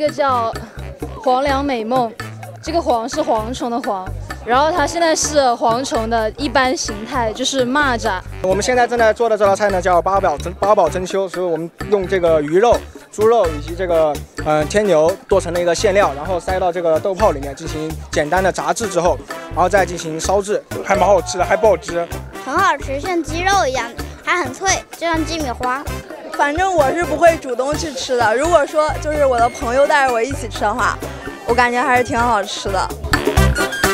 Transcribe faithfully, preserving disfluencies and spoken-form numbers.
个叫黄粱美梦，这个黄是蝗虫的蝗，然后它现在是蝗虫的一般形态，就是蚂蚱。 我们现在正在做的这道菜呢，叫八宝珍八宝珍馐，所以我们用这个鱼肉、猪肉以及这个嗯、呃、天牛做成了一个馅料，然后塞到这个豆泡里面进行简单的炸制之后，然后再进行烧制，还蛮好吃的，还不好吃， 很好吃，像鸡肉一样，还很脆，就像鸡米花。 反正我是不会主动去吃的，如果说就是我的朋友带着我一起吃的话，我感觉还是挺好吃的。